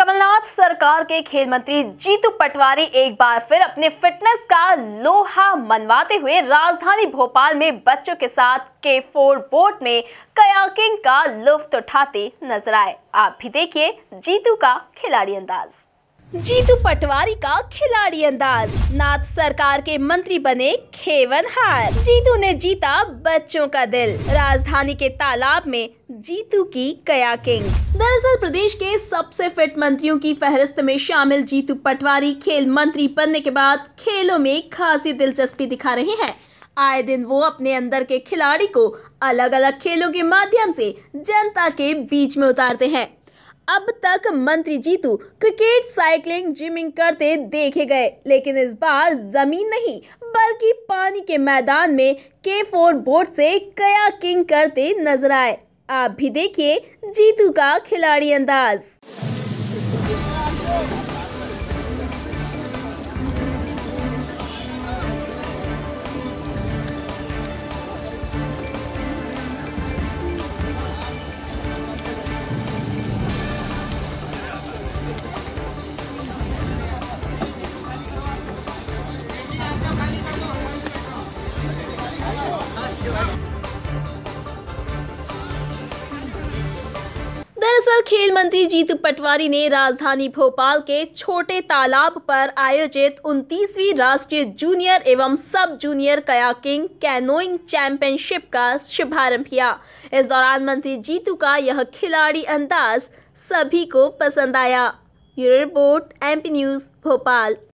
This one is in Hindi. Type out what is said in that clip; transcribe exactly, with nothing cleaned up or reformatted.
कमलनाथ सरकार के खेल मंत्री जीतू पटवारी एक बार फिर अपने फिटनेस का लोहा मनवाते हुए राजधानी भोपाल में बच्चों के साथ के फोर बोट में कयाकिंग का लुत्फ उठाते नजर आए। आप भी देखिए जीतू का खिलाड़ी अंदाज। जीतू पटवारी का खिलाड़ी अंदाज, नाथ सरकार के मंत्री बने खेवनहार। जीतू ने जीता बच्चों का दिल, राजधानी के तालाब में जीतू की कयाकिंग। दरअसल प्रदेश के सबसे फिट मंत्रियों की फहरिस्त में शामिल जीतू पटवारी खेल मंत्री बनने के बाद खेलों में खासी दिलचस्पी दिखा रहे हैं। आए दिन वो अपने अंदर के खिलाड़ी को अलग अलग खेलों के माध्यम से जनता के बीच में उतारते हैं। अब तक मंत्री जीतू क्रिकेट, साइकिलिंग, जिमिंग करते देखे गए, लेकिन इस बार जमीन नहीं बल्कि पानी के मैदान में के फोर बोट से कयाकिंग करते नजर आए। आप भी देखिए जीतू का खिलाड़ी अंदाज। दरअसल खेल मंत्री जीतू पटवारी ने राजधानी भोपाल के छोटे तालाब पर आयोजित उनतीसवीं राष्ट्रीय जूनियर एवं सब जूनियर कयाकिंग कैनोइंग चैंपियनशिप का शुभारंभ किया। इस दौरान मंत्री जीतू का यह खिलाड़ी अंदाज सभी को पसंद आया। Bureau report, MP news, Bhopal.